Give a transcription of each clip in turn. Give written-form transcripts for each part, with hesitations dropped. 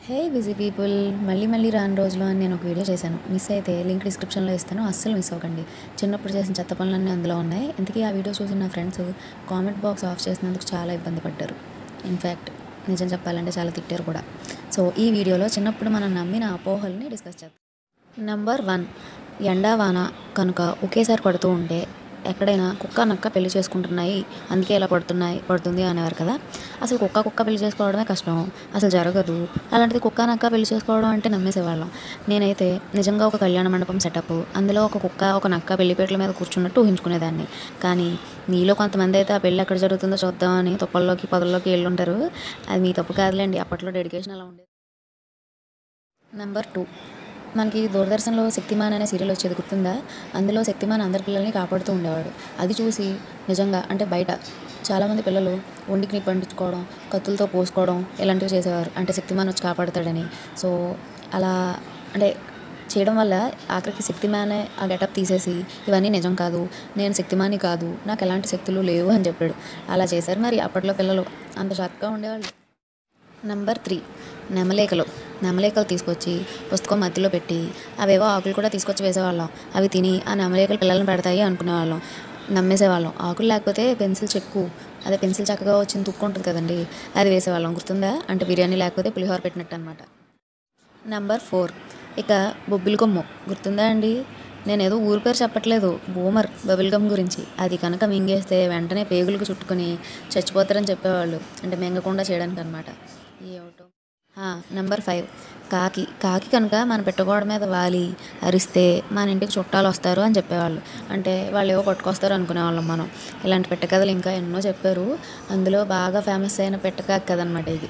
హే busy people, మళ్ళీ రాని రోజులు అని నేను ఒక వీడియో చేశాను. మిస్ అయితే లింక్ డిస్క్రిప్షన్లో ఇస్తాను, అస్సలు మిస్ అవ్వకండి. చిన్నప్పుడు చేసిన చెత్త పనులన్నీ అందులో ఉన్నాయి. ఇంతకీ ఆ వీడియో చూసిన నా ఫ్రెండ్స్ కామెంట్ బాక్స్ ఆఫ్ చేసినందుకు చాలా ఇబ్బంది పడ్డారు. ఇన్ఫ్యాక్ట్ నిజం చెప్పాలంటే చాలా తిట్టారు కూడా. సో ఈ వీడియోలో చిన్నప్పుడు మనం నమ్మిన అపోహల్ని డిస్కస్ చేద్దాం. నెంబర్ 1, ఎండా వాన కనుక ఒకేసారి పడుతూ ఉంటే ఎక్కడైనా కుక్క నక్క పెళ్లి చేసుకుంటున్నాయి, అందుకే ఇలా పడుతుంది అనేవారు కదా. అసలు కుక్క పెళ్లి చేసుకోవడమే కష్టం, అసలు జరగదు. అలాంటిది కుక్క నక్క పెళ్లి చేసుకోవడం అంటే నమ్మేసేవాళ్ళం. నేనైతే నిజంగా ఒక కళ్యాణ మండపం సెటప్, అందులో ఒక కుక్క ఒక నక్క పెళ్లిపేటల మీద కూర్చున్నట్టు ఊహించుకునేదాన్ని. కానీ మీలో కొంతమంది అయితే ఆ పెళ్ళి ఎక్కడ జరుగుతుందో చూద్దామని తుప్పల్లోకి పొదల్లోకి వెళ్ళుంటారు. అది మీ తప్పు కాదులేండి, అప్పట్లో డెడికేషన్ అలా ఉండేది. నెంబర్ 2, మనకి దూరదర్శన్లో శక్తిమాన్ అనే సీరియల్ వచ్చేది గుర్తుందా? అందులో శక్తిమాన్ అందరి పిల్లల్ని కాపాడుతూ ఉండేవాడు. అది చూసి నిజంగా అంటే బయట చాలామంది పిల్లలు ఒంటికి నిప్పంటించుకోవడం, కత్తులతో పోసుకోవడం ఇలాంటివి చేసేవారు, అంటే శక్తిమాన్ వచ్చి కాపాడుతాడని. సో అలా అంటే చేయడం వల్ల ఆఖరికి శక్తిమానే ఆ గెటప్ తీసేసి ఇవన్నీ నిజం కాదు, నేను శక్తిమాని కాదు, నాకు ఎలాంటి శక్తులు లేవు అని చెప్పాడు. అలా చేశారు మరి అప్పట్లో పిల్లలు, అంత చక్కగా ఉండేవాళ్ళు. నెంబర్ 3, నెమలికలు తీసుకొచ్చి పుస్తకం మధ్యలో పెట్టి అవేవో ఆకులు కూడా తీసుకొచ్చి వేసేవాళ్ళం. అవి తిని ఆ నెమలికలు పిల్లల్ని పెడతాయి అనుకునేవాళ్ళం, నమ్మేసేవాళ్ళం. ఆకులు లేకపోతే పెన్సిల్ చక్కగా వచ్చింది తుక్కు ఉంటుంది కదండి, అది వేసేవాళ్ళం. గుర్తుందా? అంటే బిర్యానీ లేకపోతే పులిహోర పెట్టినట్టు అనమాట. నెంబర్ 4, ఇక బొబ్బిలి కొమ్ము గుర్తుందా అండి? నేనేదో ఊరి పేరు చెప్పట్లేదు, బూమర్ బబుల్ గమ్ గురించి. అది కనుక మింగేస్తే వెంటనే పేగులకు చుట్టుకొని చచ్చిపోతారని చెప్పేవాళ్ళు, అంటే మింగకుండా చేయడానికి అనమాట. ఏమిటో. నెంబర్ 5, కాకి కనుక మన పెట్టగోడ మీద వాలి అరిస్తే మన ఇంటికి చుట్టాలు వస్తారు అని చెప్పేవాళ్ళు, అంటే వాళ్ళు ఏవో పట్టుకొస్తారు అనుకునేవాళ్ళం మనం. ఇలాంటి పెట్టకథలు ఇంకా ఎన్నో చెప్పారు. అందులో బాగా ఫేమస్ అయిన పెట్టకాకి కదనమాట ఇది.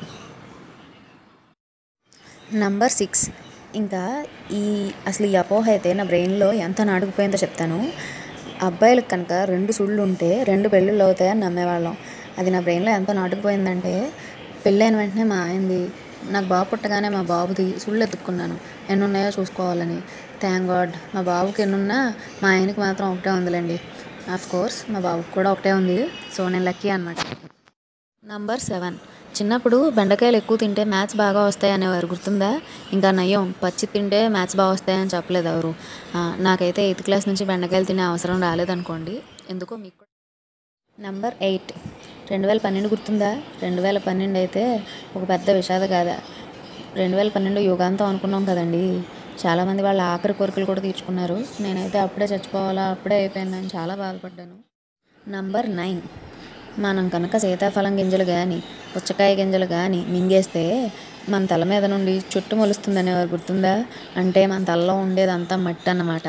నెంబర్ 6, ఇంకా అసలు ఈ అపోహ అయితే నా బ్రెయిన్లో ఎంత నాటుకుపోయిందో చెప్తాను. అబ్బాయిలకు కనుక 2 సుళ్ళు ఉంటే 2 పెళ్ళిళ్ళు అవుతాయని నమ్మేవాళ్ళం. అది నా బ్రెయిన్లో ఎంత నాటుకుపోయిందంటే పెళ్ళైన వెంటనే మా ఆయనది, నాకు బాబు పుట్టగానే మా బాబుది సుళ్ళు ఎత్తుక్కున్నాను ఎన్ని ఉన్నాయో చూసుకోవాలని. థ్యాంక్ గాడ్ మా బాబుకి ఎన్నున్నా మా ఆయనకి మాత్రం ఒకటే ఉందిలేండి. ఆఫ్ కోర్స్ మా బాబుకి కూడా ఒకటే ఉంది, సో నేను లక్కీ అనమాట. నెంబర్ 7, చిన్నప్పుడు బెండకాయలు ఎక్కువ తింటే మ్యాథ్స్ బాగా వస్తాయి అనేవారు, గుర్తుందా? ఇంకా నయ్యం, పచ్చి తింటే మ్యాథ్స్ బాగా వస్తాయని చెప్పలేదు ఎవరు. నాకైతే 8th క్లాస్ నుంచి బెండకాయలు తినే అవసరం రాలేదనుకోండి, ఎందుకో మీకు. నెంబర్ 8, 2012 గుర్తుందా? 2012 అయితే ఒక పెద్ద విషాద గాథ. 2012 యుగాంతం అనుకున్నాం కదండి. చాలామంది వాళ్ళ ఆఖరి కోరికలు కూడా తీర్చుకున్నారు. నేనైతే అప్పుడే చచ్చిపోవాలా, అప్పుడే అయిపోయిందని చాలా బాధపడ్డాను. నెంబర్ 9, మనం కనుక సీతాఫలం గింజలు కానీ పుచ్చకాయ గింజలు కానీ మింగేస్తే మన తల మీద నుండి చుట్టు మొలుస్తుందనేవారు, గుర్తుందా? అంటే మన తలలో ఉండేదంతా మట్టి అన్నమాట.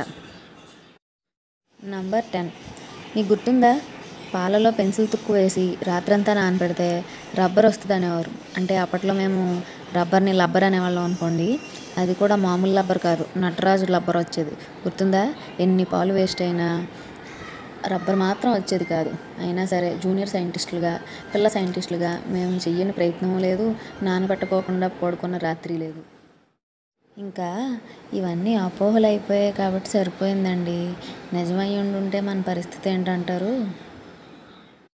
నెంబర్ 10, మీకు గుర్తుందా? పాలలో పెన్సిల్ తుక్కు వేసి రాత్రంతా నానబెడితే రబ్బర్ వస్తుంది అనేవారు. అంటే అప్పట్లో మేము రబ్బర్ని లబ్బర్ అనేవాళ్ళం అనుకోండి. అది కూడా మామూలు రబ్బర్ కాదు, నటరాజు రబ్బర్ వచ్చేది, గుర్తుందా? ఎన్ని పాలు వేస్ట్ అయినా రబ్బర్ మాత్రం వచ్చేది కాదు. అయినా సరే జూనియర్ సైంటిస్టులుగా పిల్ల సైంటిస్టులుగా మేము చెయ్యని ప్రయత్నం లేదు, నానబెట్టుకోకుండా పడుకున్న రాత్రి లేదు. ఇంకా ఇవన్నీ అపోహలు అయిపోయాయి కాబట్టి సరిపోయిందండి. నిజమై ఉండుంటే మన పరిస్థితి ఏంటంటారు?